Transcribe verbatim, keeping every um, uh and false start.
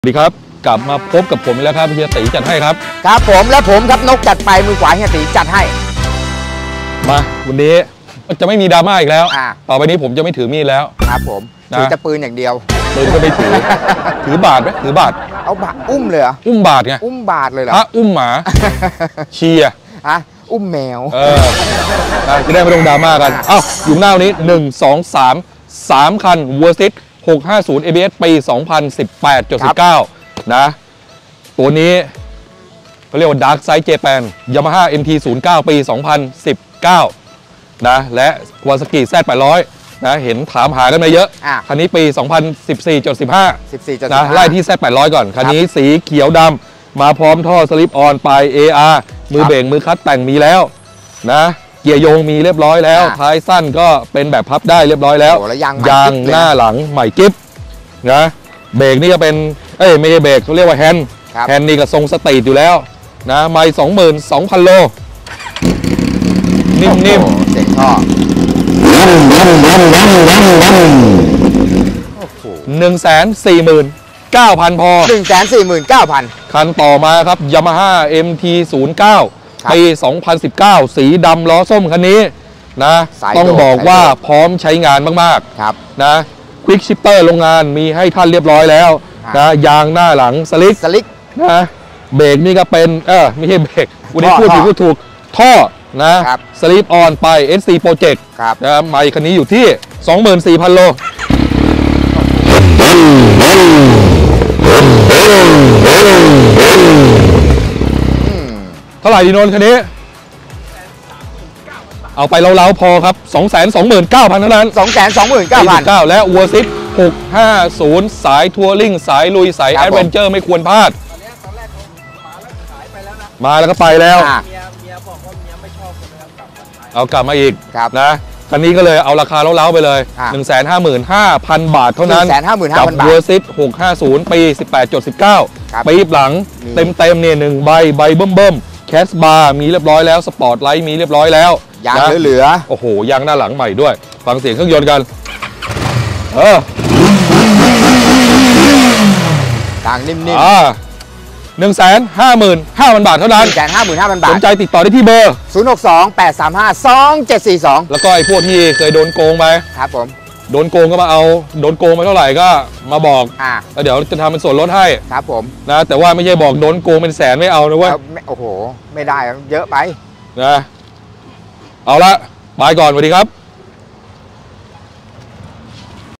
สวัสดีครับกลับมาพบกับผมแล้วครับเฮียตีจัดให้ครับครับผมและผมครับนกจัดไปมือขวาเฮียตีจัดให้มาวันนี้จะไม่มีดราม่าอีกแล้วต่อไปนี้ผมจะไม่ถือมีดแล้วครับผมถือแต่ปืนอย่างเดียวปืนก็ไม่ถือถือบาทไหมถือบาทเอาบาทอุ้มเลยเหรออุ้มบาทไงอุ้มบาทเลยเหรอฮะอุ้มหมาเชียฮะอุ้มแมวเออจะได้ไม่ต้องดราม่ากันเอ้าอยู่หน้านี้หนึ่ง สอง สาม สามคัน Versys หกห้าศูนย์ เอ บี เอส ปี สองพันสิบแปด จุด สิบเก้า นะตัวนี้เขาเรียกว่า Dark Side Japan Yamaha เอ็ม ที ศูนย์เก้า ปี สองพันสิบเก้า นะและ Kawasaki แซด แปดร้อย นะเห็นถามหากันมาเยอะคันนี้ปี สองพันสิบสี่ จุด สิบห้า นะไล่ที่ แซด แปดร้อย ก่อนคันนี้สีเขียวดำมาพร้อมท่อสลิปออนปลาย เอ อาร์ มือเบรกมือคัดแต่งมีแล้วนะเกียร์โยงมีเรียบร้อยแล้วท้ายสั้นก็เป็นแบบพับได้เรียบร้อยแล้วยางหน้าหลังใหม่กิ๊บนะเบรกนี่ก็เป็นเอ้ยไม่ใช่เบรกเขาเรียกว่าแฮนด์แฮนด์นี่ก็ทรงสตรีทอยู่แล้วนะไมล์สองหมื่นสองพันโลนิ่มๆเสียงท่อหนึ่งแสนสี่หมื่นเก้าพันพอหนึ่งแสนสี่หมื่นเก้าพันคันต่อมาครับ Yamaha เอ็ม ที ศูนย์เก้า ปี สองพันสิบเก้า สีดำล้อส้มคันนี้นะต้องบอกว่าพร้อมใช้งานมากๆนะควิกชิปเตอร์โรงงานมีให้ท่านเรียบร้อยแล้วนะยางหน้าหลังสลิกสลิกนะเบรกนี่ก็เป็นเออไม่ใช่เบรกวันนี้พูดถูกพูดถูกท่อนะสลิปออนไป เอส ซี Project นะไมค์คันนี้อยู่ที่ สองหมื่นสี่พัน โลเท่าไหร่ดีโนนคันนี้เอาไปเล้าๆพอครับ สองแสนสองหมื่นเก้าพัน เท่านั้นสองแสนสองหมื่นเก้าพันและ Versys หกห้าศูนย์ สายทัวริงสายลุยสายแอดเวนเจอร์ไม่ควรพลาดมาแล้วก็ไปแล้วเอากลับมาอีกนะคันนี้ก็เลยเอาราคาเล้าๆไปเลย หนึ่งแสนห้าหมื่นห้าพัน บาทเท่านั้นกับ Versys หกห้าศูนย์ ปี สิบแปด จุด สิบเก้า ปีหลังเต็มๆเนี่ยหนึ่งใบใบเบิ่มๆแคสบาร์มีเรียบร้อยแล้วสปอร์ตไลท์มีเรียบร้อยแล้วยางเหลือโอ้โหยางหน้าหลังใหม่ด้วยฟังเสียงเครื่องยนต์กันเออทางนิ่มๆอ่าหนึ่งแสนห้าหมื่นห้าพันบาทเท่านั้นหนึ่งแสนห้าหมื่นห้าพันบาทสนใจติดต่อได้ที่เบอร์ศูนย์ หก สอง แปด สาม ห้า สอง เจ็ด สี่ สองแล้วก็ไอ้พวกที่เคยโดนโกงไปครับผมโดนโกงก็มาเอาโดนโกงไปเท่าไหร่ก็มาบอกอ่าแล้วเดี๋ยวจะทำเป็นส่วนลดให้ครับผมนะแต่ว่าไม่ใช่บอกโดนโกงเป็นแสนไม่เอานะเว้ยโอ้โหไม่ได้เยอะไปนะเอาละบายก่อนสวัสดีครับ